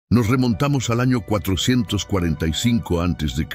Nos remontamos al año 445 a.C.,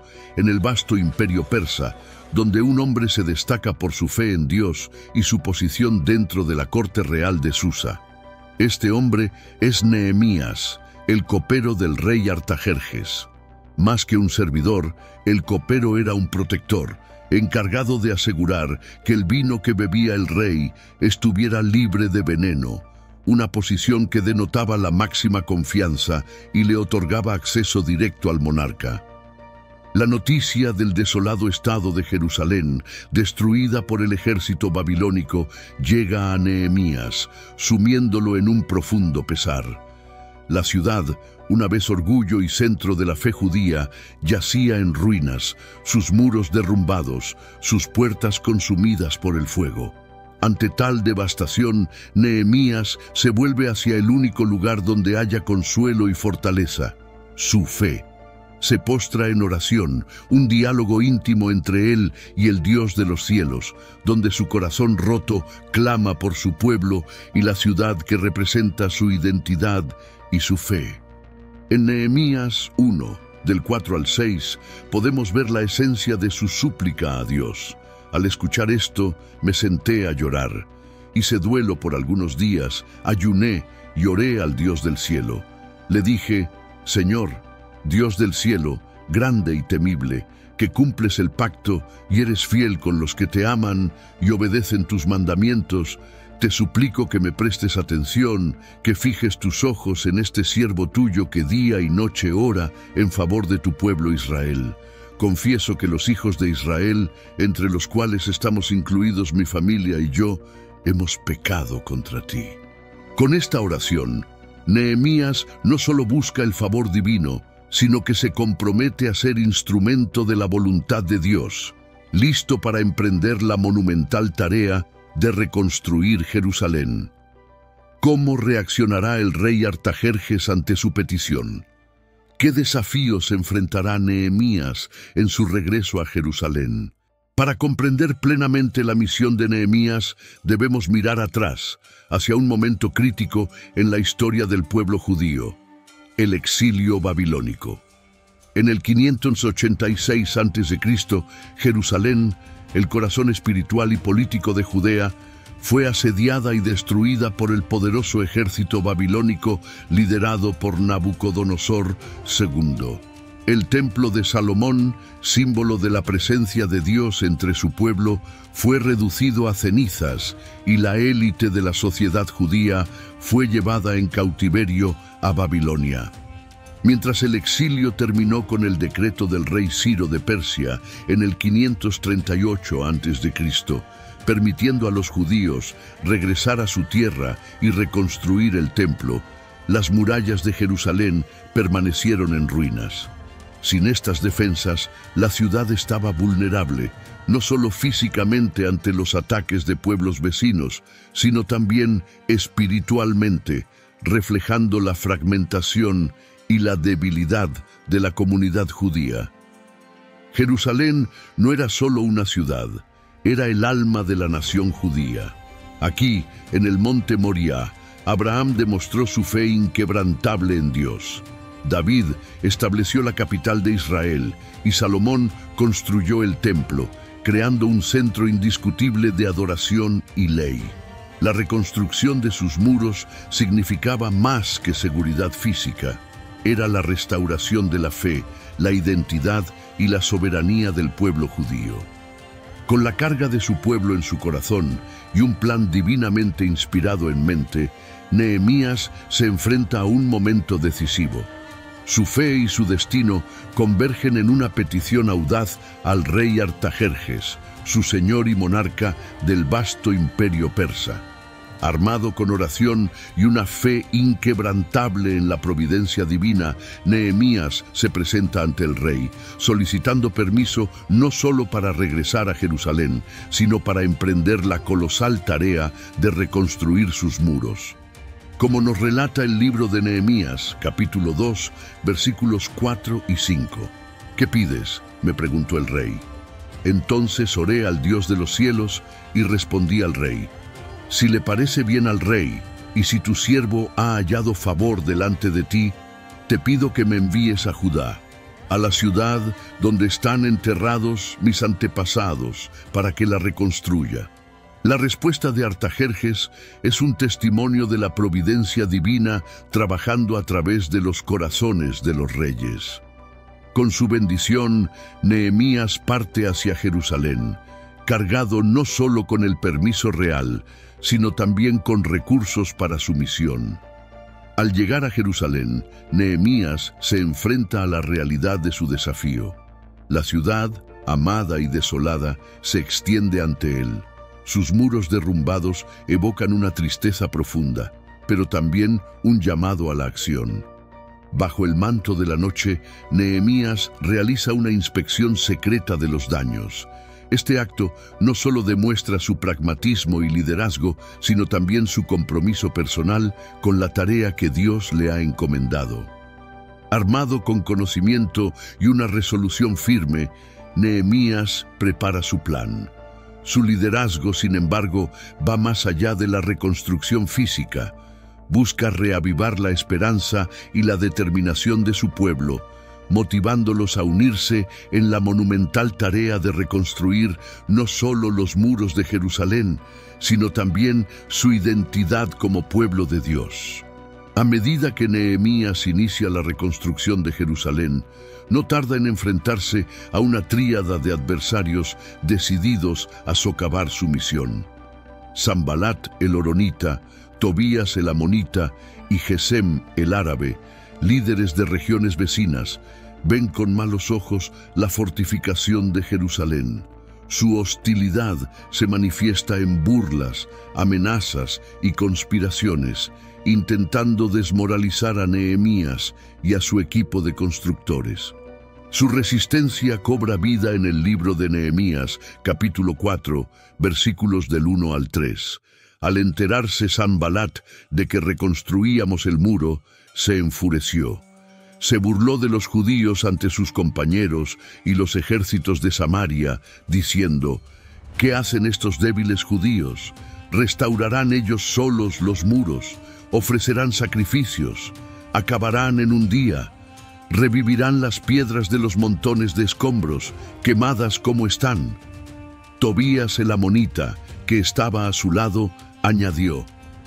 en el vasto imperio persa, donde un hombre se destaca por su fe en Dios y su posición dentro de la corte real de Susa. Este hombre es Nehemías, el copero del rey Artajerjes. Más que un servidor, el copero era un protector, encargado de asegurar que el vino que bebía el rey estuviera libre de veneno, una posición que denotaba la máxima confianza y le otorgaba acceso directo al monarca. La noticia del desolado estado de Jerusalén, destruida por el ejército babilónico, llega a Nehemías, sumiéndolo en un profundo pesar. La ciudad, una vez orgullo y centro de la fe judía, yacía en ruinas, sus muros derrumbados, sus puertas consumidas por el fuego. Ante tal devastación, Nehemías se vuelve hacia el único lugar donde haya consuelo y fortaleza: su fe. Se postra en oración, un diálogo íntimo entre él y el Dios de los cielos, donde su corazón roto clama por su pueblo y la ciudad que representa su identidad y su fe. En Nehemías 1, del 4 al 6, podemos ver la esencia de su súplica a Dios. Al escuchar esto, me senté a llorar. Hice duelo por algunos días, ayuné y oré al Dios del cielo. Le dije: Señor, Dios del cielo, grande y temible, que cumples el pacto y eres fiel con los que te aman y obedecen tus mandamientos, te suplico que me prestes atención, que fijes tus ojos en este siervo tuyo que día y noche ora en favor de tu pueblo Israel. Confieso que los hijos de Israel, entre los cuales estamos incluidos mi familia y yo, hemos pecado contra ti. Con esta oración, Nehemías no solo busca el favor divino, sino que se compromete a ser instrumento de la voluntad de Dios, listo para emprender la monumental tarea de reconstruir Jerusalén. ¿Cómo reaccionará el rey Artajerjes ante su petición? ¿Qué desafíos enfrentará Nehemías en su regreso a Jerusalén? Para comprender plenamente la misión de Nehemías, debemos mirar atrás, hacia un momento crítico en la historia del pueblo judío: el exilio babilónico. En el 586 a.C., Jerusalén, el corazón espiritual y político de Judea, fue asediada y destruida por el poderoso ejército babilónico liderado por Nabucodonosor II. El templo de Salomón, símbolo de la presencia de Dios entre su pueblo, fue reducido a cenizas y la élite de la sociedad judía fue llevada en cautiverio a Babilonia. Mientras el exilio terminó con el decreto del rey Ciro de Persia en el 538 a.C., permitiendo a los judíos regresar a su tierra y reconstruir el templo, las murallas de Jerusalén permanecieron en ruinas. Sin estas defensas, la ciudad estaba vulnerable, no solo físicamente ante los ataques de pueblos vecinos, sino también espiritualmente, reflejando la fragmentación y la debilidad de la comunidad judía. Jerusalén no era solo una ciudad, era el alma de la nación judía. Aquí, en el monte Moriah, Abraham demostró su fe inquebrantable en Dios. David estableció la capital de Israel y Salomón construyó el templo, creando un centro indiscutible de adoración y ley. La reconstrucción de sus muros significaba más que seguridad física. Era la restauración de la fe, la identidad y la soberanía del pueblo judío. Con la carga de su pueblo en su corazón y un plan divinamente inspirado en mente, Nehemías se enfrenta a un momento decisivo. Su fe y su destino convergen en una petición audaz al rey Artajerjes, su señor y monarca del vasto imperio persa. Armado con oración y una fe inquebrantable en la providencia divina, Nehemías se presenta ante el rey, solicitando permiso no solo para regresar a Jerusalén, sino para emprender la colosal tarea de reconstruir sus muros. Como nos relata el libro de Nehemías, capítulo 2, versículos 4 y 5. ¿Qué pides?, me preguntó el rey. Entonces oré al Dios de los cielos y respondí al rey: si le parece bien al rey, y si tu siervo ha hallado favor delante de ti, te pido que me envíes a Judá, a la ciudad donde están enterrados mis antepasados, para que la reconstruya. La respuesta de Artajerjes es un testimonio de la providencia divina trabajando a través de los corazones de los reyes. Con su bendición, Nehemías parte hacia Jerusalén, cargado no solo con el permiso real, sino también con recursos para su misión. Al llegar a Jerusalén, Nehemías se enfrenta a la realidad de su desafío. La ciudad, amada y desolada, se extiende ante él. Sus muros derrumbados evocan una tristeza profunda, pero también un llamado a la acción. Bajo el manto de la noche, Nehemías realiza una inspección secreta de los daños. Este acto no solo demuestra su pragmatismo y liderazgo, sino también su compromiso personal con la tarea que Dios le ha encomendado. Armado con conocimiento y una resolución firme, Nehemías prepara su plan. Su liderazgo, sin embargo, va más allá de la reconstrucción física. Busca reavivar la esperanza y la determinación de su pueblo, motivándolos a unirse en la monumental tarea de reconstruir no solo los muros de Jerusalén, sino también su identidad como pueblo de Dios. A medida que Nehemías inicia la reconstrucción de Jerusalén, no tarda en enfrentarse a una tríada de adversarios decididos a socavar su misión. Sanbalat el horonita, Tobías el amonita y Gesem el árabe, líderes de regiones vecinas, ven con malos ojos la fortificación de Jerusalén. Su hostilidad se manifiesta en burlas, amenazas y conspiraciones, intentando desmoralizar a Nehemías y a su equipo de constructores. Su resistencia cobra vida en el libro de Nehemías, capítulo 4, versículos del 1 al 3. Al enterarse Sanbalat de que reconstruíamos el muro, se enfureció. Se burló de los judíos ante sus compañeros y los ejércitos de Samaria, diciendo: ¿qué hacen estos débiles judíos? ¿Restaurarán ellos solos los muros? ¿Ofrecerán sacrificios? ¿Acabarán en un día? ¿Revivirán las piedras de los montones de escombros, quemadas como están? Tobías el amonita, que estaba a su lado, añadió: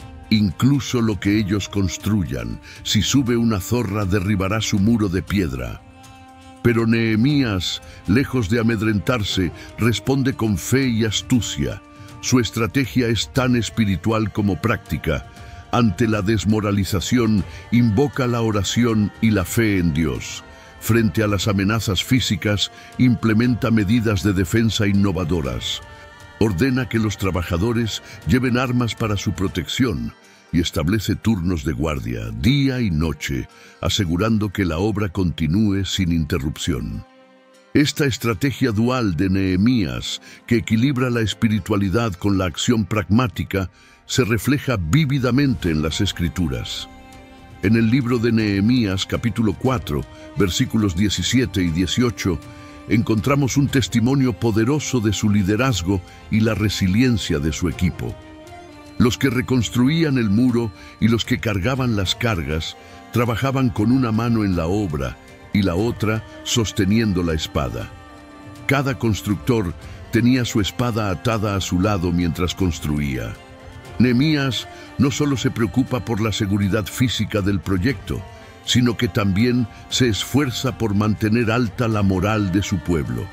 incluso lo que ellos construyan, si sube una zorra derribará su muro de piedra. Pero Nehemías, lejos de amedrentarse, responde con fe y astucia. Su estrategia es tan espiritual como práctica. Ante la desmoralización, invoca la oración y la fe en Dios. Frente a las amenazas físicas, implementa medidas de defensa innovadoras. Ordena que los trabajadores lleven armas para su protección y establece turnos de guardia, día y noche, asegurando que la obra continúe sin interrupción. Esta estrategia dual de Nehemías, que equilibra la espiritualidad con la acción pragmática, se refleja vívidamente en las Escrituras. En el libro de Nehemías, capítulo 4, versículos 17 y 18, encontramos un testimonio poderoso de su liderazgo y la resiliencia de su equipo. Los que reconstruían el muro y los que cargaban las cargas trabajaban con una mano en la obra y la otra sosteniendo la espada. Cada constructor tenía su espada atada a su lado mientras construía. Nehemías no solo se preocupa por la seguridad física del proyecto, sino que también se esfuerza por mantener alta la moral de su pueblo.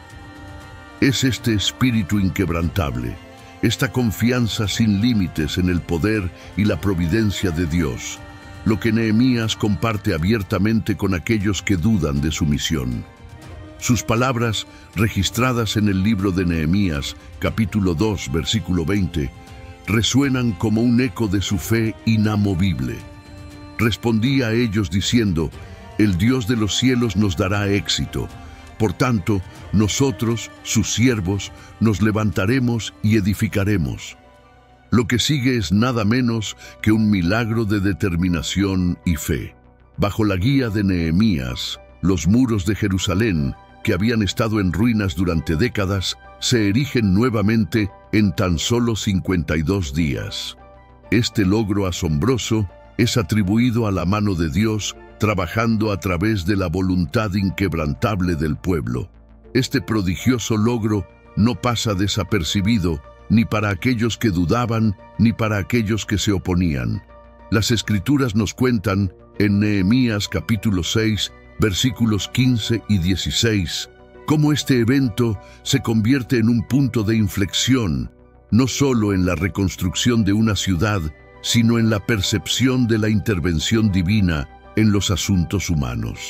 Es este espíritu inquebrantable, esta confianza sin límites en el poder y la providencia de Dios, lo que Nehemías comparte abiertamente con aquellos que dudan de su misión. Sus palabras, registradas en el libro de Nehemías, capítulo 2, versículo 20, resuenan como un eco de su fe inamovible. Respondí a ellos diciendo: el Dios de los cielos nos dará éxito. Por tanto, nosotros, sus siervos, nos levantaremos y edificaremos. Lo que sigue es nada menos que un milagro de determinación y fe. Bajo la guía de Nehemías, los muros de Jerusalén, que habían estado en ruinas durante décadas, se erigen nuevamente en tan solo 52 días. Este logro asombroso es atribuido a la mano de Dios trabajando a través de la voluntad inquebrantable del pueblo. Este prodigioso logro no pasa desapercibido ni para aquellos que dudaban ni para aquellos que se oponían. Las Escrituras nos cuentan en Nehemías capítulo 6, versículos 15 y 16, cómo este evento se convierte en un punto de inflexión, no solo en la reconstrucción de una ciudad, sino en la percepción de la intervención divina en los asuntos humanos.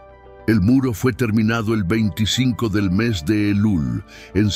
El muro fue terminado el 25 del mes de Elul, en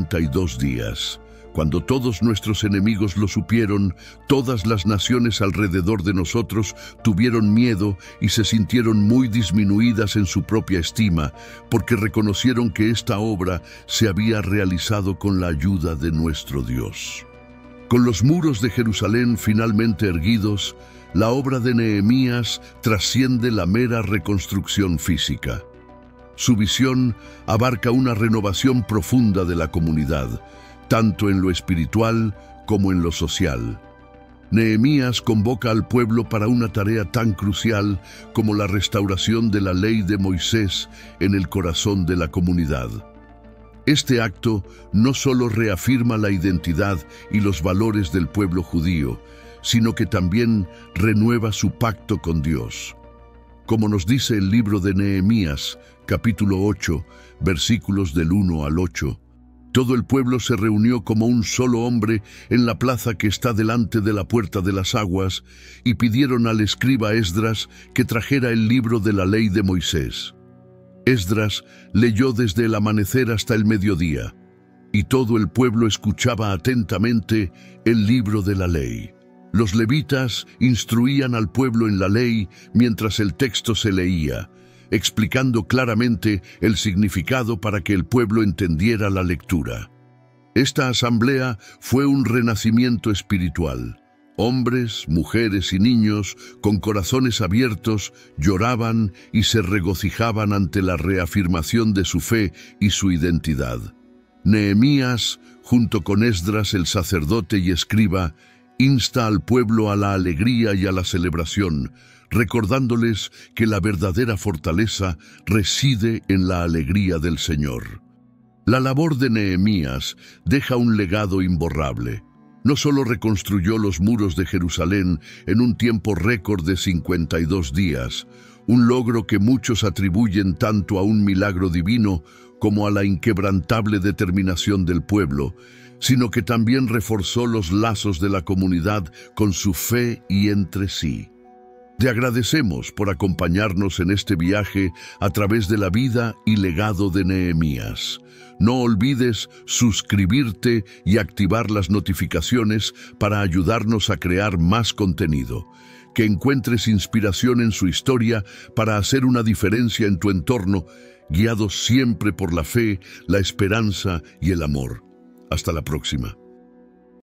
52 días. Cuando todos nuestros enemigos lo supieron, todas las naciones alrededor de nosotros tuvieron miedo y se sintieron muy disminuidas en su propia estima, porque reconocieron que esta obra se había realizado con la ayuda de nuestro Dios. Con los muros de Jerusalén finalmente erguidos, la obra de Nehemías trasciende la mera reconstrucción física. Su visión abarca una renovación profunda de la comunidad, tanto en lo espiritual como en lo social. Nehemías convoca al pueblo para una tarea tan crucial como la restauración de la ley de Moisés en el corazón de la comunidad. Este acto no solo reafirma la identidad y los valores del pueblo judío, sino que también renueva su pacto con Dios. Como nos dice el libro de Nehemías, capítulo 8, versículos del 1 al 8, todo el pueblo se reunió como un solo hombre en la plaza que está delante de la puerta de las aguas y pidieron al escriba Esdras que trajera el libro de la ley de Moisés. Esdras leyó desde el amanecer hasta el mediodía, y todo el pueblo escuchaba atentamente el libro de la ley. Los levitas instruían al pueblo en la ley mientras el texto se leía, explicando claramente el significado para que el pueblo entendiera la lectura. Esta asamblea fue un renacimiento espiritual. Hombres, mujeres y niños, con corazones abiertos, lloraban y se regocijaban ante la reafirmación de su fe y su identidad. Nehemías, junto con Esdras el sacerdote y escriba, insta al pueblo a la alegría y a la celebración, recordándoles que la verdadera fortaleza reside en la alegría del Señor. La labor de Nehemías deja un legado imborrable. No solo reconstruyó los muros de Jerusalén en un tiempo récord de 52 días, un logro que muchos atribuyen tanto a un milagro divino como a la inquebrantable determinación del pueblo, sino que también reforzó los lazos de la comunidad con su fe y entre sí. Te agradecemos por acompañarnos en este viaje a través de la vida y legado de Nehemías. No olvides suscribirte y activar las notificaciones para ayudarnos a crear más contenido. Que encuentres inspiración en su historia para hacer una diferencia en tu entorno, guiados siempre por la fe, la esperanza y el amor. Hasta la próxima.